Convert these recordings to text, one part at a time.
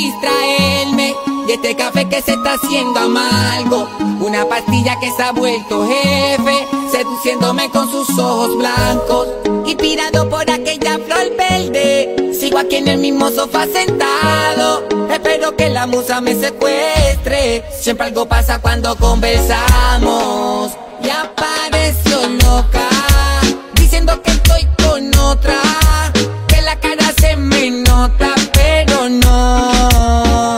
distraerme de este café que se está haciendo amargo. Una pastilla que se ha vuelto jefe, seduciéndome con sus ojos blancos. Inspirado por aquella flor verde, sigo aquí en el mismo sofá sentado. Espero que la musa me secuestre. Siempre algo pasa cuando conversamos. Y apareció loca, diciendo que estoy con otra, que la cara se me nota, pero no.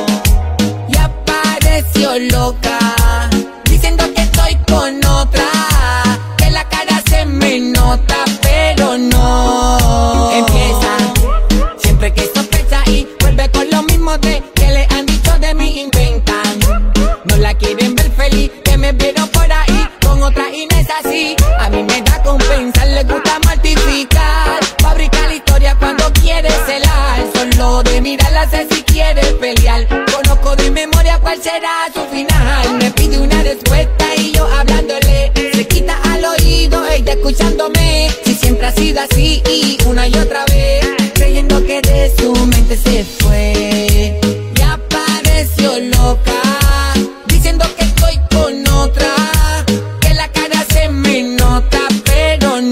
Y apareció loca, diciendo que estoy con otra, que la cara se me nota, pero no. Empieza siempre que sospecha y vuelve con lo mismo de que le han dicho de mí, inventan. No la quieren ver feliz, que me vieron por ahí con otra y no es así. A mí me da con pensar, le gusta mortificar, fabricar la historia cuando quiere celar. Solo de mirarla sé si quiere pelear. Conozco de memoria cuál será su final. Me pide una respuesta y yo hablándole, se quita al oído, ella escuchándome. Si siempre ha sido así y una y otra vez, creyendo que de su mente se fue. Y apareció loca, diciendo que estoy con otra, que la cara se me nota, pero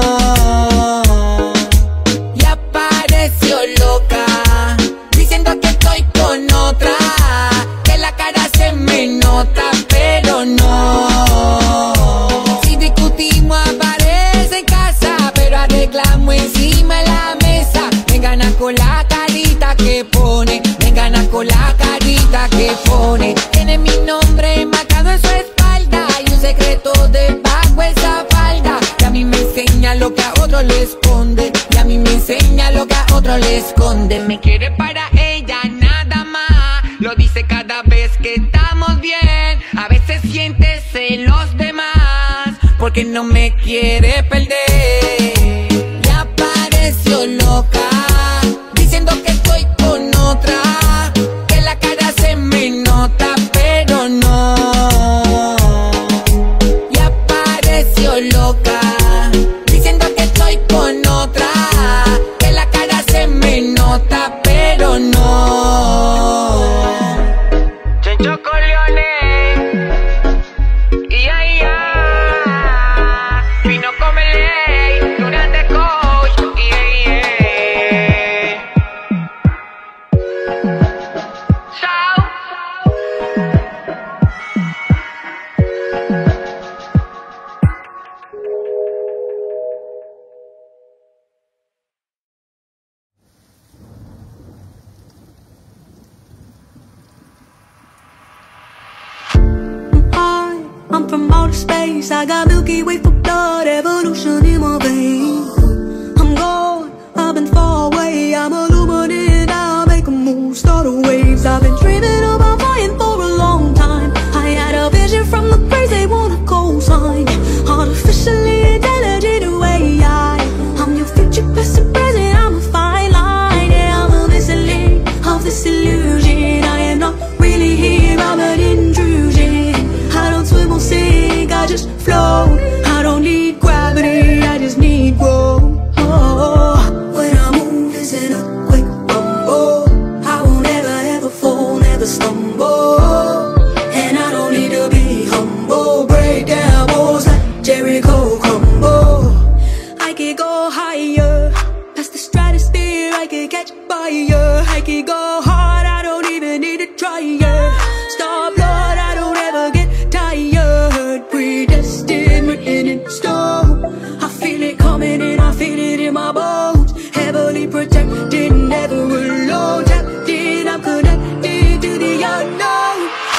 no. Y apareció loca, diciendo que estoy con otra, que la cara se me nota, pero no. Si discutimos aparece en casa, pero arreglamos encima de la mesa. Me gana con la carita que pone, me gana con la carita que pone. Tiene mi nombre marcado en su espalda y un secreto debajo esa falda. Y a mí me enseña lo que a otro le esconde, y a mí me enseña lo que a otro le esconde. Me quiere para ella nada más, lo dice cada vez que estamos bien. A veces siente celos de más, porque no me quiere perder. Y apareció loca, diciendo que estoy con otra, que la cara se me nota, pero no. Y apareció loca, diciendo que estoy con otra, que la cara se me nota, pero no. Chencho Corleone, vino con ley durante coach, Chao. I'm from outer space, I got Milky Way for blood, evolution in my veins. I'm gone, I've been far away, I'm illuminated, I'll make a move, start waves. I've been dreaming about flying for a long time. I had a vision from the praise they wanna co-sign. Artificially intelligent AI, I'm your future, past and present, I'm a fine line. Yeah, I'm a missing link of this illusion. I am not really here, I'm an intrusion. I don't swim or sink, I just float. I don't need gravity, I just need growth. When I move, it's in a quick rumble. I won't ever fall, never stumble. And I don't need to be humble. Break down walls like Jericho crumble. I could go higher, past the stratosphere, I could catch fire. I could go hard, I don't even need to try it. Star blood, I don't ever get tired. Predestined, written in stone. I feel it coming and I feel it in my bones. Heavily protected, never alone. Tapped in, I'm connected to the unknown.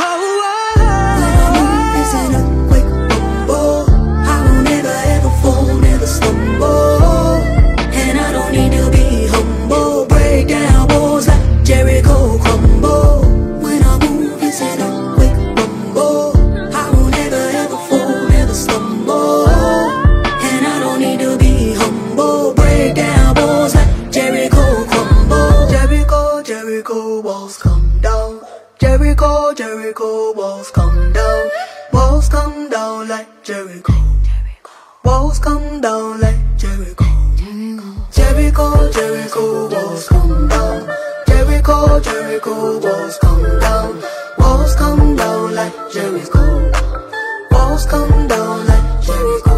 When I move, it's in a quick rumble. I won't ever fall, never stumble. And I don't need to be humble. Break down walls like Jericho crumble. When I move, it's in a quick rumble. I won't ever fall, never stumble. And I don't need to be humble. Break down walls like Jericho crumble. Jericho, Jericho walls come down. Jericho, Jericho walls come down. Walls come down like Jericho. Walls come down like Jericho. Jericho, Jericho walls come down. Jericho, Jericho, Jericho, walls come down. Walls come down like Jericho. Walls come down like Jericho.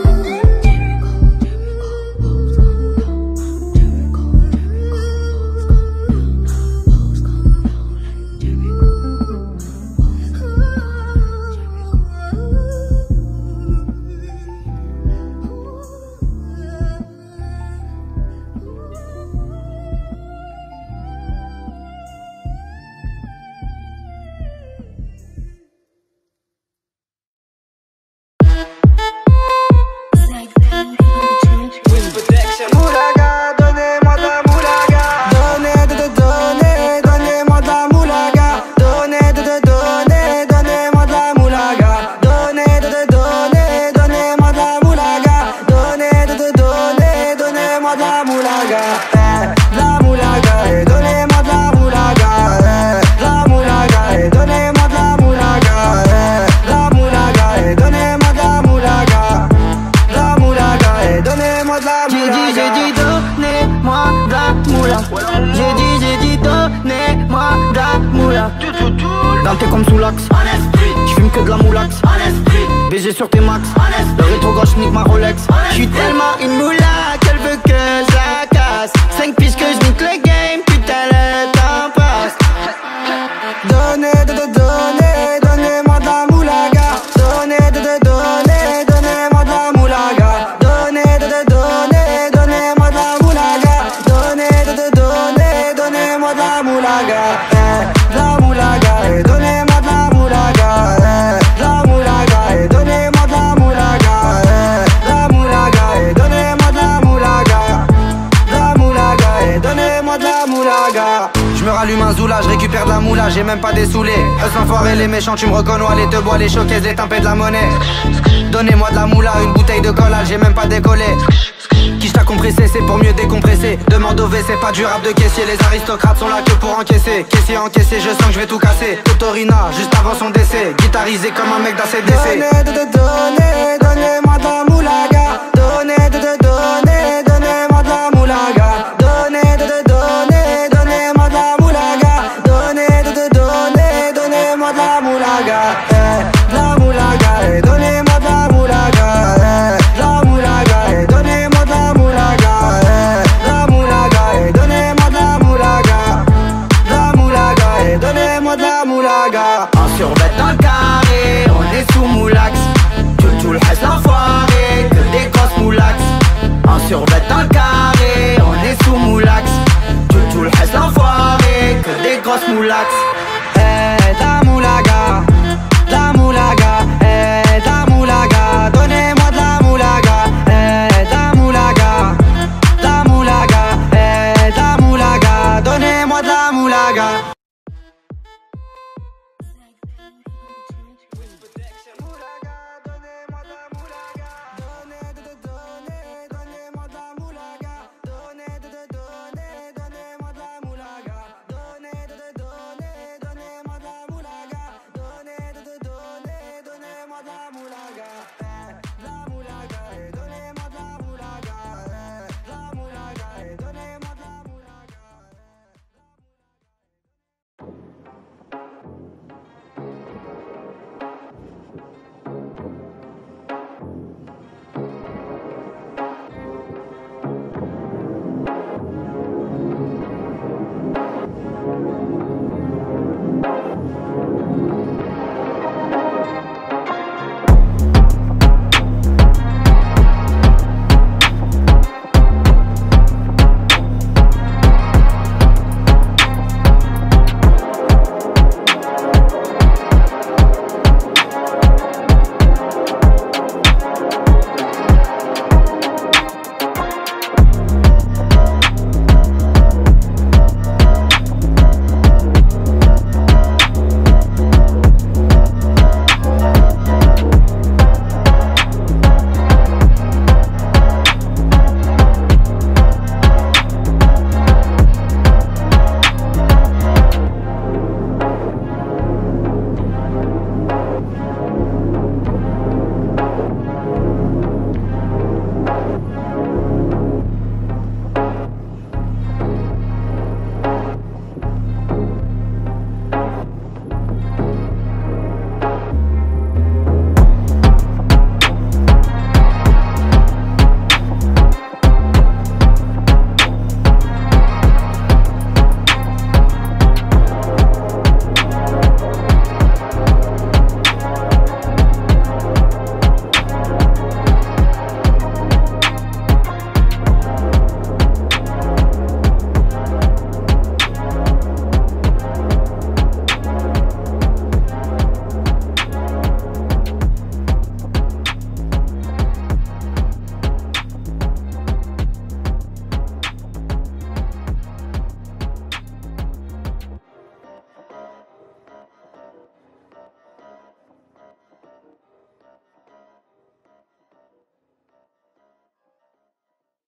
T'es comme sous l'axe, j'fume que de la moulax, BG sur tes max, le rétro gauche nique ma Rolex. J'suis tellement une moula qu'elle veut que je la casse. 5 piges que j'nique le game, putain le temps passe. Donnez-moi de la moulaga. Donnez-moi de la moulaga. Donnez-moi de la moulaga. Donnez-moi de la moulaga. De la moulaga. Donnez-moi de la moulaga. De la moulaga. Donnez-moi de la moulaga. La moulaga. Donnez-moi de la moulaga. La moulaga. Donnez-moi de la moulaga. Je me rallume un zoula, je récupère de la moula, j'ai même pas des saoulés. Eux enfoirés, les méchants, tu me reconnais, les te bois, les showcases, les tempêtes de la monnaie. Donnez-moi de la moula, une bouteille de collage, j'ai même pas décollé. Qui t'a compressé, c'est pour mieux décompresser. Demande au WC, pas du rap de caissier. Les aristocrates sont là que pour encaisser. Caissier encaissé, je sens que je vais tout casser. Totorina, juste avant son décès. Guitarisé comme un mec d'ACDC. Donnez-moi